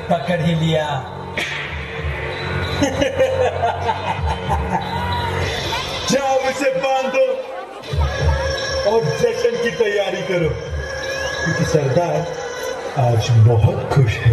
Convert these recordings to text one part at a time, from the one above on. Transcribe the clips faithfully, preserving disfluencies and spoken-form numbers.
पकड़ ही लिया। जाओ उसे बांधो और जश्न की तैयारी करो, क्योंकि सरदार आज बहुत खुश है।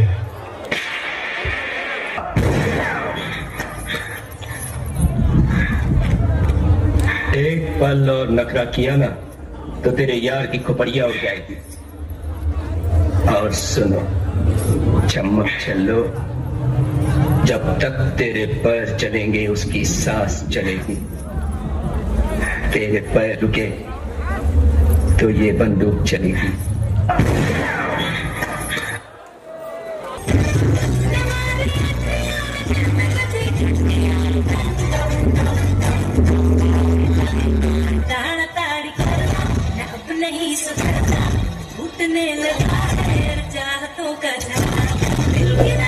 एक पल और नखरा किया ना तो तेरे यार की खोपड़िया उड़ जाएगी। और सुनो, चम्मक चलो, जब तक तेरे पैर चलेंगे उसकी सांस चलेगी। तेरे पैर रुके तो ये बंदूक चलेगी। नहीं सुधरता, उठने लगा है चाहतों का झगड़ा, दिल गिरा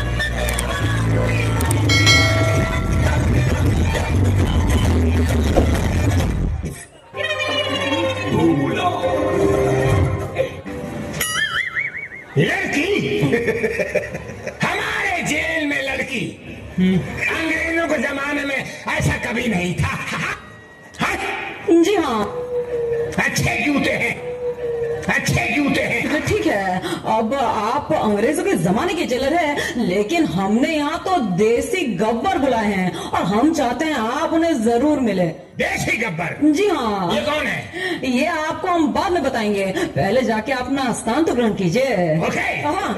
लड़की हमारे जेल में लड़की, अंग्रेजों के जमाने में ऐसा कभी नहीं था। हा? जी हाँ। अच्छे जूते हैं, अच्छे जूते हैं। ठीक है, अब आप अंग्रेजों के जमाने के जेलर हैं, लेकिन हमने यहाँ तो देसी गब्बर बुलाए हैं और हम चाहते हैं आप उन्हें जरूर मिले। देसी गब्बर? जी हाँ। ये कौन है? ये आपको हम बाद में बताएंगे, पहले जाके अपना स्थान तो ग्रहण कीजिए। ओके। हाँ।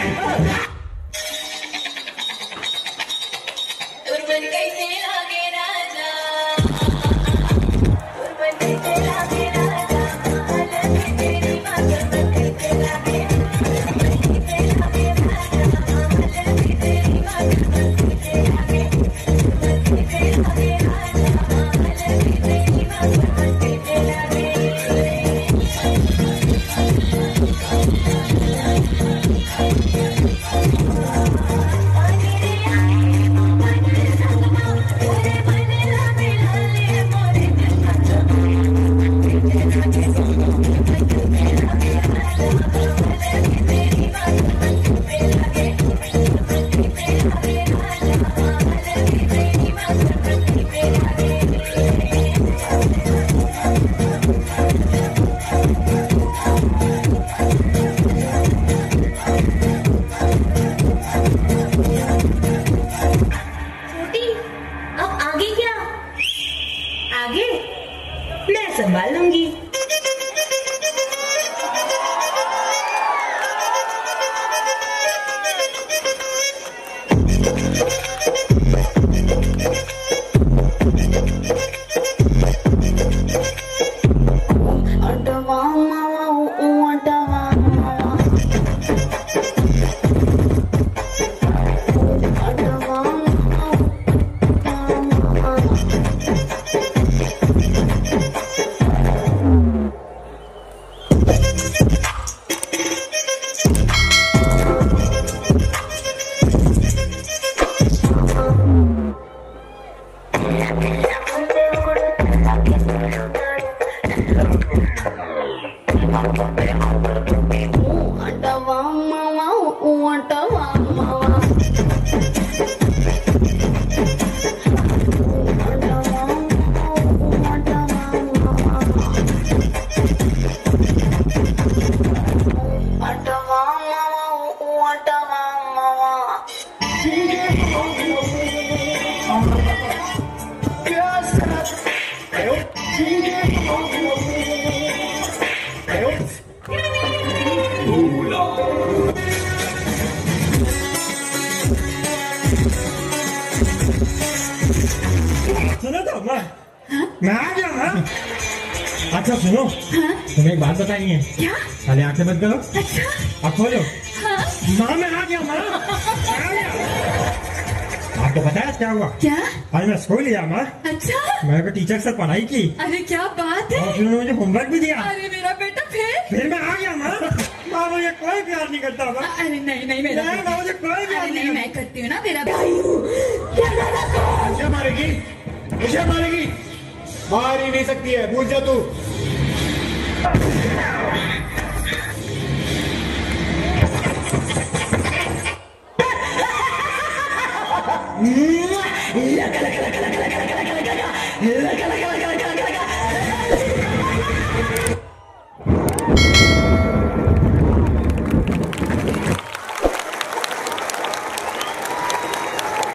संभाल लूंगी। मैं आ गया ना। अच्छा सुनो, तुम्हें एक बात बतानी है। क्या? पहले आंखें बंद करो। अच्छा। अब खोलो। हाँ? माँ मैं आ गया माँ। आपको पता है क्या हुआ? क्या? आज मैं स्कूल गया माँ। अच्छा। मैंने टीचर से पढ़ाई की। अरे क्या बात है। और फिर उन्होंने मुझे होमवर्क भी दिया। अरे मेरा बेटा फिर? फिर मैं आ गया माँ। माँ मुझे कोई प्यार नहीं करता माँ। अरे नहीं नहीं मेरा नहीं माँ मुझे कोई प्यार नहीं, नहीं। मैं करती हूँ ना मेरा। मुझे मारेगी, मुझे मारेगी, मार ही नहीं सकती है, भूल जा तू। लगा लगा